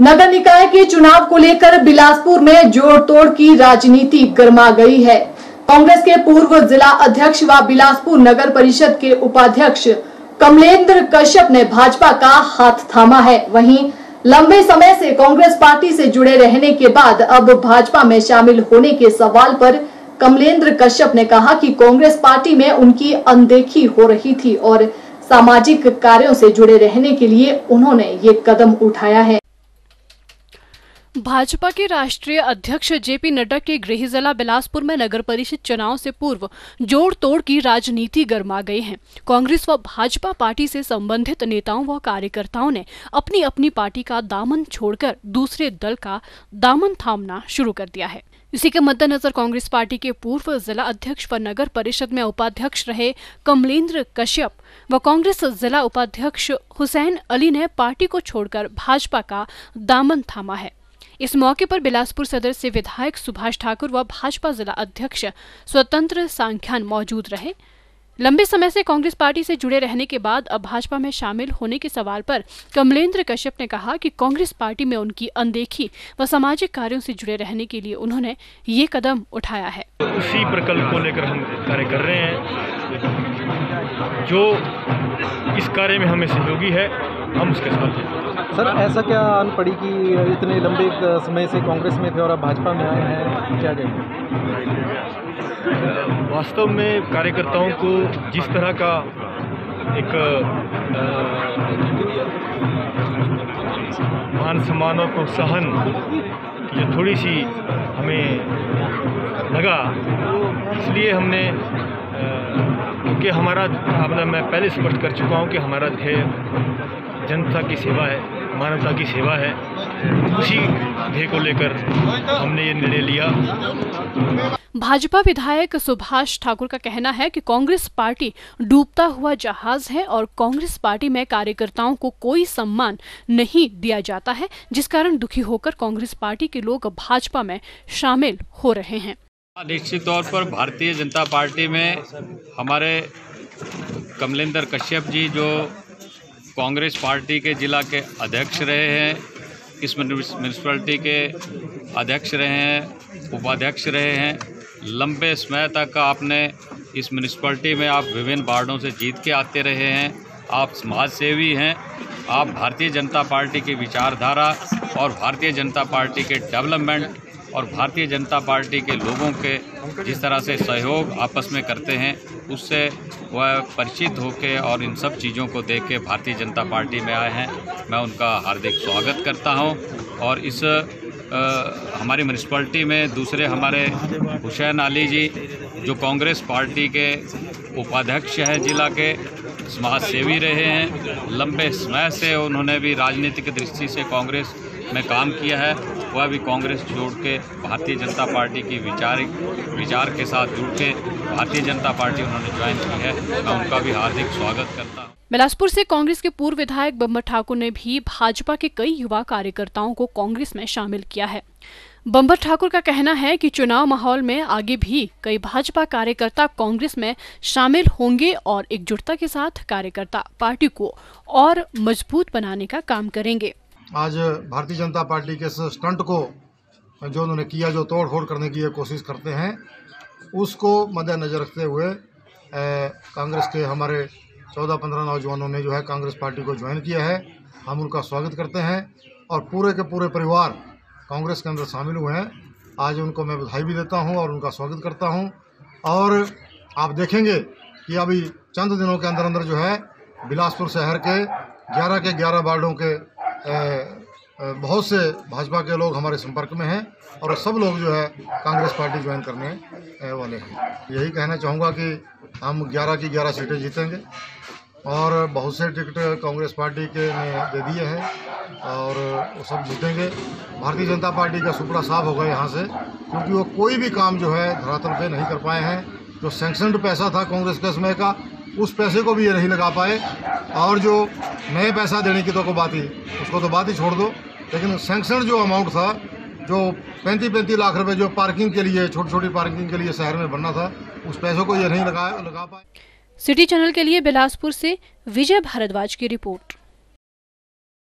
नगर निकाय के चुनाव को लेकर बिलासपुर में जोड़ तोड़ की राजनीति गर्मा गई है। कांग्रेस के पूर्व जिला अध्यक्ष व बिलासपुर नगर परिषद के उपाध्यक्ष कमलेंद्र कश्यप ने भाजपा का हाथ थामा है। वहीं लंबे समय से कांग्रेस पार्टी से जुड़े रहने के बाद अब भाजपा में शामिल होने के सवाल पर कमलेंद्र कश्यप ने कहा कि कांग्रेस पार्टी में उनकी अनदेखी हो रही थी और सामाजिक कार्यों से जुड़े रहने के लिए उन्होंने ये कदम उठाया है। भाजपा के राष्ट्रीय अध्यक्ष जेपी नड्डा के गृह जिला बिलासपुर में नगर परिषद चुनाव से पूर्व जोड़ तोड़ की राजनीति गर्मा गई है। कांग्रेस व भाजपा पार्टी से संबंधित नेताओं व कार्यकर्ताओं ने अपनी अपनी पार्टी का दामन छोड़कर दूसरे दल का दामन थामना शुरू कर दिया है। इसी के मद्देनजर कांग्रेस पार्टी के पूर्व जिला अध्यक्ष व नगर परिषद में उपाध्यक्ष रहे कमलेंद्र कश्यप व कांग्रेस जिला उपाध्यक्ष हुसैन अली ने पार्टी को छोड़कर भाजपा का दामन थामा है। इस मौके पर बिलासपुर सदर से विधायक सुभाष ठाकुर व भाजपा जिला अध्यक्ष स्वतंत्र सांख्यान मौजूद रहे। लंबे समय से कांग्रेस पार्टी से जुड़े रहने के बाद अब भाजपा में शामिल होने के सवाल पर कमलेंद्र कश्यप ने कहा कि कांग्रेस पार्टी में उनकी अनदेखी व सामाजिक कार्यों से जुड़े रहने के लिए उन्होंने ये कदम उठाया है। उसी प्रकल्प को लेकर हम कार्य कर रहे हैं। जो इस कार्य में हमें सहयोगी है, हम उसके साथ हैं। सर, ऐसा क्या आन पड़ी कि इतने लंबे समय से कांग्रेस में थे और अब भाजपा में आए हैं, क्या कहेंगे? वास्तव में कार्यकर्ताओं को जिस तरह का एक मान सम्मान और प्रोत्साहन की जो थोड़ी सी हमें लगा, इसलिए हमने क्योंकि हमारा मैं पहले स्पष्ट कर चुका हूँ कि हमारा ध्येय जनता की सेवा है, मानवता की सेवा है। उसी ध्येय को लेकर हमने ये निर्णय लिया। भाजपा विधायक सुभाष ठाकुर का कहना है कि कांग्रेस पार्टी डूबता हुआ जहाज है और कांग्रेस पार्टी में कार्यकर्ताओं को कोई सम्मान नहीं दिया जाता है, जिस कारण दुखी होकर कांग्रेस पार्टी के लोग भाजपा में शामिल हो रहे हैं। निश्चित तौर पर भारतीय जनता पार्टी में हमारे कमलेंद्र कश्यप जी जो कांग्रेस पार्टी के जिला के अध्यक्ष रहे हैं, इस म्यूनिसिपैलिटी के अध्यक्ष रहे हैं, उपाध्यक्ष रहे हैं। लंबे समय तक आपने इस म्यूनिसिपैलिटी में आप विभिन्न वार्डों से जीत के आते रहे हैं। आप समाज सेवी हैं। आप भारतीय जनता पार्टी की विचारधारा और भारतीय जनता पार्टी के डेवलपमेंट और भारतीय जनता पार्टी के लोगों के जिस तरह से सहयोग आपस में करते हैं, उससे वह परिचित होकर और इन सब चीज़ों को देख के भारतीय जनता पार्टी में आए हैं। मैं उनका हार्दिक स्वागत करता हूं। और इस हमारी म्यूनिसिपैलिटी में दूसरे हमारे हुसैन अली जी जो कांग्रेस पार्टी के उपाध्यक्ष हैं, जिला के समाज सेवी रहे हैं। लंबे समय से उन्होंने भी राजनीतिक दृष्टि से कांग्रेस में काम किया है। वह भी कांग्रेस छोड़ के भारतीय जनता पार्टी की विचार के साथ जुड़ के भारतीय जनता पार्टी उन्होंने ज्वाइन की है। मैं उनका भी हार्दिक स्वागत करता हूँ। बिलासपुर से कांग्रेस के पूर्व विधायक बम्बर ठाकुर ने भी भाजपा के कई युवा कार्यकर्ताओं को कांग्रेस में शामिल किया है। बम्बर ठाकुर का कहना है कि चुनाव माहौल में आगे भी कई भाजपा कार्यकर्ता कांग्रेस में शामिल होंगे और एकजुटता के साथ कार्यकर्ता पार्टी को और मजबूत बनाने का काम करेंगे। आज भारतीय जनता पार्टी के स्टंट को जो उन्होंने किया, जो तोड़ फोड़ करने की कोशिश करते हैं, उसको मद्देनजर रखते हुए कांग्रेस के हमारे 14-15 नौजवानों ने जो है कांग्रेस पार्टी को ज्वाइन किया है। हम उनका स्वागत करते हैं और पूरे के पूरे परिवार कांग्रेस के अंदर शामिल हुए हैं। आज उनको मैं बधाई भी देता हूं और उनका स्वागत करता हूं। और आप देखेंगे कि अभी चंद दिनों के अंदर अंदर जो है बिलासपुर शहर के 11 के 11 वार्डों के बहुत से भाजपा के लोग हमारे संपर्क में हैं और सब लोग जो है कांग्रेस पार्टी ज्वाइन करने वाले हैं। यही कहना चाहूँगा कि हम 11 की 11 सीटें जीतेंगे और बहुत से टिकट कांग्रेस पार्टी के ने दे दिए हैं और वो सब जीतेंगे। भारतीय जनता पार्टी का सुपड़ा साफ होगा यहाँ से, क्योंकि वो कोई भी काम जो है धरातल पे नहीं कर पाए हैं। जो सैंक्शनड पैसा था कांग्रेस के समय का, उस पैसे को भी ये नहीं लगा पाए। और जो नए पैसा देने की तो बात ही, उसको तो बात ही छोड़ दो, लेकिन सैंक्शन जो अमाउंट था, जो 35-35 लाख रुपए जो पार्किंग के लिए, छोटी छोटी पार्किंग के लिए शहर में बनना था, उस पैसों को ये नहीं लगा पाए। सिटी चैनल के लिए बिलासपुर से विजय भारद्वाज की रिपोर्ट।